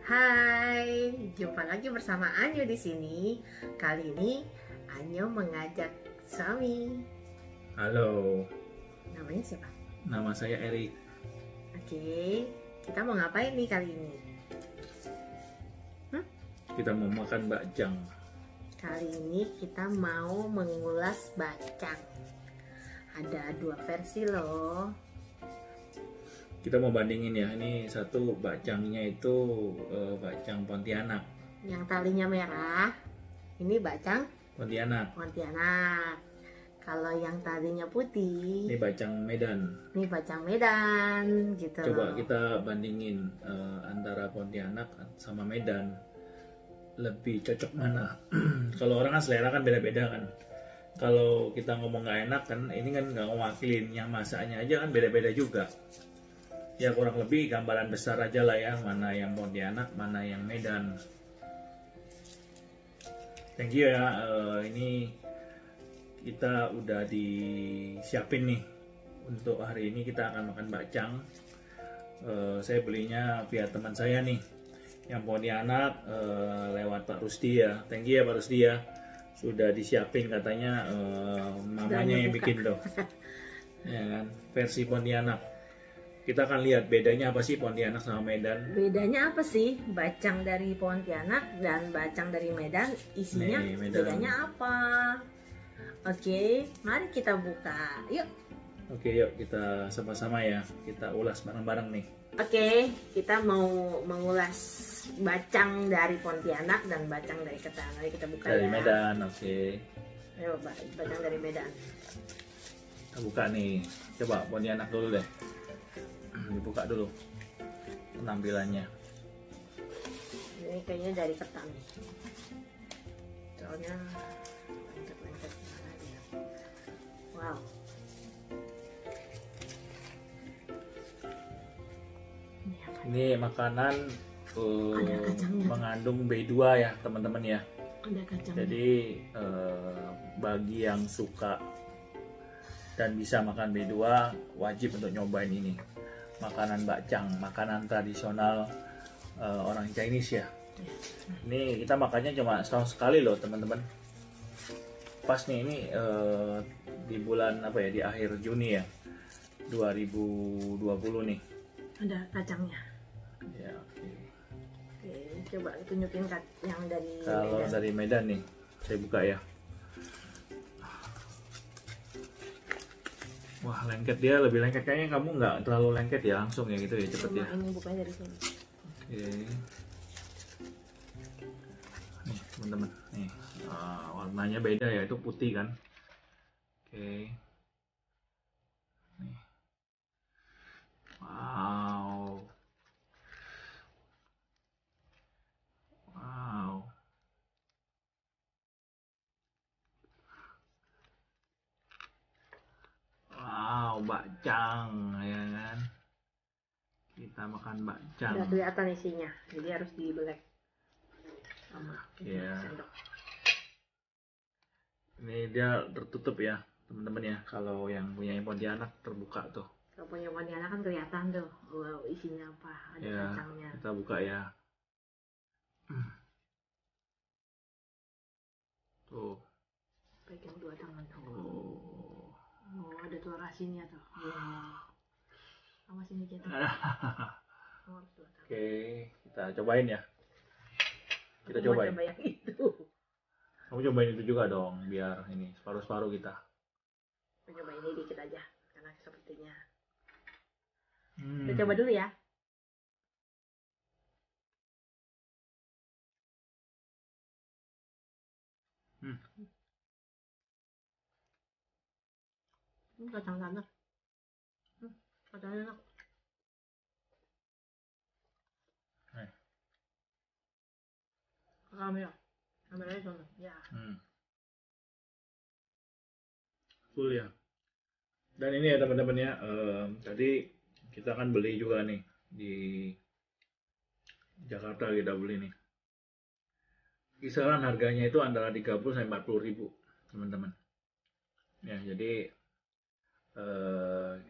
Hai, jumpa lagi bersama Anyo di sini. Kali ini Anyo mengajak suami. Halo, Namanya siapa? nama saya Erik. Oke, kita mau ngapain nih kali ini? Kita mau makan bakjang. Kali ini kita mau mengulas bacang. Ada dua versi loh. Kita mau bandingin ya, ini satu bakcangnya itu bakcang Pontianak. Yang talinya merah, ini bacang Pontianak. Pontianak. Kalau yang talinya putih, Ini bakcang Medan. ini bacang Medan gitu. Coba kita bandingin antara Pontianak sama Medan. Lebih cocok mana? Kalau orang kan selera kan beda-beda kan. Kalau kita ngomong nggak enak kan, ini kan nggak ngewakilin, yang masaknya aja kan beda-beda juga. Ya kurang lebih gambaran besar aja lah ya, mana yang Pontianak, mana yang Medan. Thank you ya, ini kita udah disiapin nih. Untuk hari ini kita akan makan bakcang. Saya belinya via teman saya nih, yang Pontianak lewat Pak Rusdi ya. Thank you ya Pak Rusdi ya, sudah disiapin katanya mamanya yang bikin dong. Ya kan, versi Pontianak. Kita akan lihat bedanya apa sih Pontianak sama Medan. Bedanya apa sih bacang dari Pontianak dan bacang dari Medan? Isinya Nih, Medan. bedanya apa? Oke, mari kita buka. Yuk. Oke, yuk kita sama-sama ya. Kita ulas bareng-bareng nih. Oke, kita mau mengulas bacang dari Pontianak dan bacang dari Ketan. Mari kita buka Dari ya. Medan, oke. Ayo, bacang dari Medan. Kita buka nih. Coba Pontianak dulu deh. Dibuka dulu penampilannya. Ini kayaknya dari Ketan. Soalnya lengket-lengket gimana dia. Wow. Ini makanan Ada kacangnya. mengandung B2 ya teman-teman ya. Ada kacang. Jadi bagi yang suka dan bisa makan B2 wajib untuk nyobain ini. Makanan bakcang, makanan tradisional orang Chinese ya. Ini kita makannya cuma setahun sekali loh teman-teman. Pas nih ini di bulan apa ya, di akhir Juni ya 2020 nih. Ada kacangnya. Ya, oke. Oke, coba tunjukin yang dari Kalau Medan. dari Medan nih, saya buka ya. Wah, lengket, dia lebih lengket, kayaknya kamu nggak terlalu lengket ya, langsung ya gitu ya, cepet Cuma ya. ini bukanya dari sini. Oke. Nih teman-teman, nih warnanya beda ya, itu putih kan. Oke. Nih. Wow. Wow. Wow, bakcang ya kan. Kita makan bakcang. Udah kelihatan isinya, jadi harus dibelek sama Iya. sendok. Ini dia tertutup ya teman-teman ya. Kalau yang punya Pontianak terbuka tuh. Kalau punya Pontianak kan kelihatan tuh, wow, isinya apa, ada Ya, kacangnya. kita buka ya. Tuh. Pegang dua tangan tuh. Oh. Oh, ada telur asinnya tuh. Wow. Awas ini jatuh. Oh, harus dua tangan. Oke, kita cobain ya. Kita Aku mau cobain. coba yang itu. Kamu cobain itu juga dong, biar ini separuh-separuh kita. Aku coba ini dikit aja, karena sepertinya. Hmm. Kita coba dulu ya. Hmm. Kacang tanah. Kacang enak. Kamera. Kameranya sana. Ya. Full ya. Dan ini ya teman-teman ya, tadi kita kan beli juga nih di Jakarta, kita beli nih. Kisaran harganya itu antara 30 sampai 40 ribu teman-teman. Ya, jadi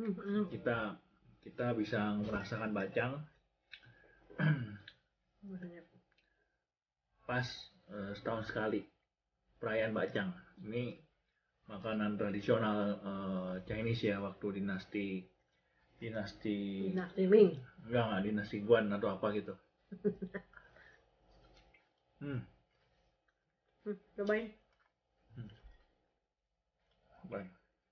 kita bisa merasakan bacang pas setahun sekali perayaan Bacang. Ini makanan tradisional Chinese ya, waktu dinasti Ming. enggak dinasti Guan atau apa gitu. Cobain. Baik.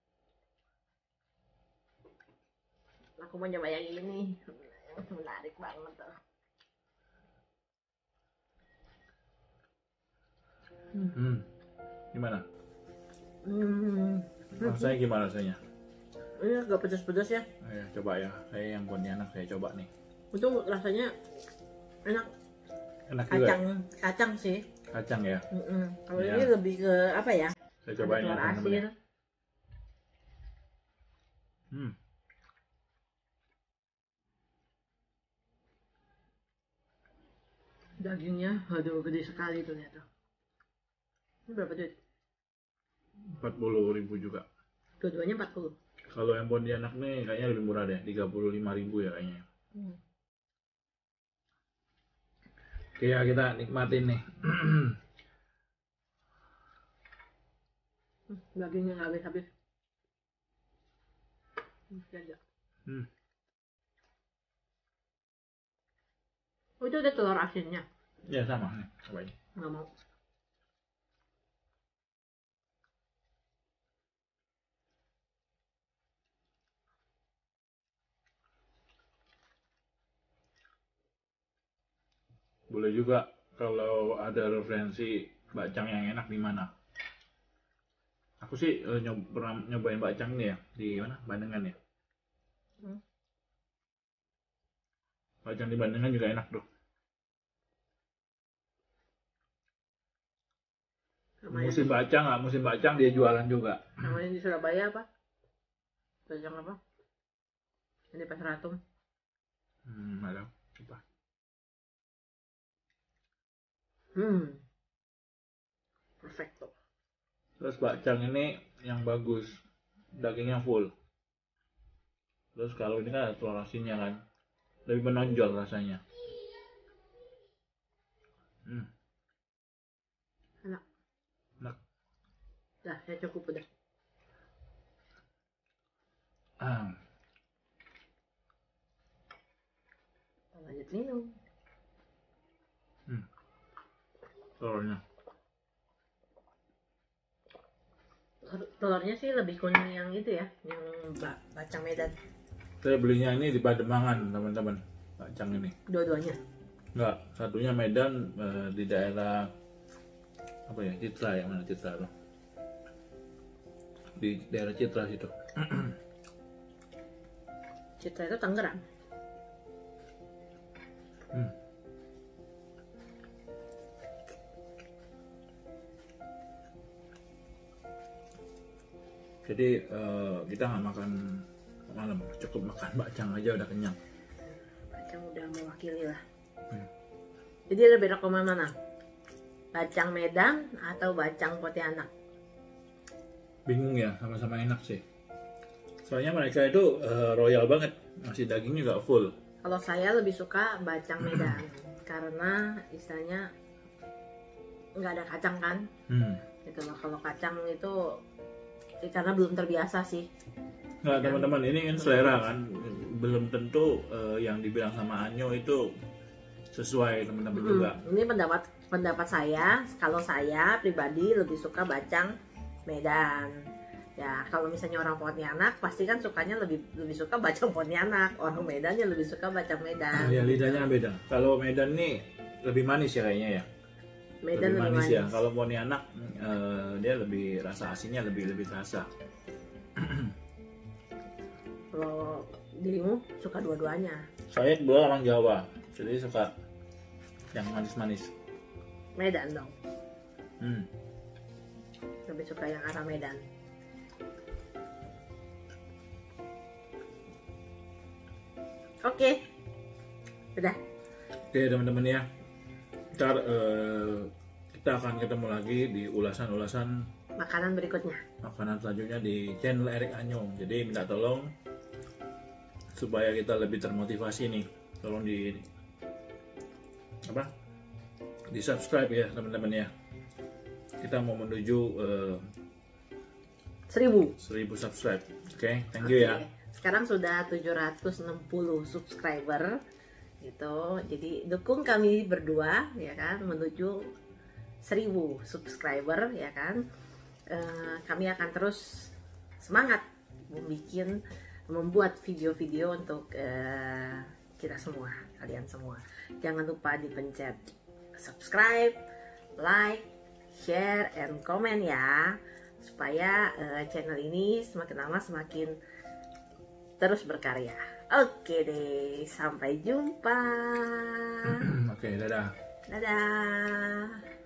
Aku mau coba yang ini, yang menarik banget tuh. Gimana? Rasanya gimana rasanya? Ini agak pedas-pedas ya. Ya, coba ya. Saya yang Pontianak saya coba nih. Itu rasanya enak. Enak juga. Kacang sih. Kacang ya. Kalau Ya. ini lebih ke apa ya? Saya cobain ya telur teman-teman ya. asin. Dagingnya, aduh gede sekali tuh lihat tuh. Ini berapa duit? 40.000 juga. Dua-duanya 40. Kalau yang Pontianak nih kayaknya lebih murah deh, 35.000 ya kayaknya. Oke ya, kita nikmatin nih. Dagingnya nggak habis-habis. Oh, itu ada telur asinnya. Ya sama nih, cobain. Nggak mau. Boleh juga kalau ada referensi bacang yang enak di mana. Aku sih pernah nyobain bacang nih ya di mana? Bandengan ya. Bacang di Bandengan juga enak tuh. Musim bacang nggak? Musim bacang dia jualan juga. Namanya di Surabaya apa? Bacang apa? Ini Pasar Atom. Ada. Coba. Perfecto. Terus bacang ini yang bagus, dagingnya full. Terus kalau ini kan ada telur asinnya kan, lebih menonjol rasanya. Enak. Enak. Dah, saya cukup udah. Lanjut minum. Telurnya. Telurnya sih lebih kuning yang itu ya, yang bacang Medan. Saya belinya ini di Pademangan teman-teman, bacang ini. Dua-duanya? Enggak, satunya Medan di daerah apa ya, Citra ya, mana Citra loh. Di daerah Citra situ. Citra itu Tangerang. Jadi kita nggak makan malam, cukup makan bacang aja udah kenyang. Bacang udah mewakili lah. Jadi lebih rekomen mana? Bacang Medan atau bacang Pontianak? Bingung ya, sama-sama enak sih. Soalnya mereka itu royal banget, ngasih daging juga full. Kalau saya lebih suka bacang Medan karena istilahnya nggak ada kacang kan. Gitu loh. Kalau kacang itu karena belum terbiasa sih. Nggak teman-teman, ini kan selera kan, belum tentu yang dibilang sama Anyo itu sesuai teman-teman juga. Ini pendapat saya. Kalau saya pribadi lebih suka bacang Medan. Ya kalau misalnya orang Pontianak pasti kan sukanya lebih suka bacang Pontianak. Orang Medan ya lebih suka bacang Medan. Ya lidahnya beda. Kalau Medan nih lebih manis ya kayaknya ya. Medan lebih manis ya. Kalau Pontianak dia lebih rasa asinnya lebih terasa. Kalau dirimu suka dua-duanya? Saya kedua orang Jawa, jadi suka yang manis-manis. Medan dong. Lebih suka yang arah Medan. Oke. Udah. Oke teman-teman ya. Ntar kita akan ketemu lagi di ulasan-ulasan makanan berikutnya. Makanan selanjutnya di channel Erik Anyong. Jadi minta tolong supaya kita lebih termotivasi nih. Tolong di di subscribe ya teman-teman ya. Kita mau menuju 1000 subscribe. Oke, thank you ya. Sekarang sudah 760 subscriber gitu. Jadi dukung kami berdua ya kan menuju 1000 subscriber ya kan. Kami akan terus semangat membuat video-video untuk kita semua, kalian semua. Jangan lupa dipencet subscribe, like, share, and comment ya, supaya channel ini semakin lama semakin terus berkarya. Oke deh, sampai jumpa. Oke, dadah. Dadah.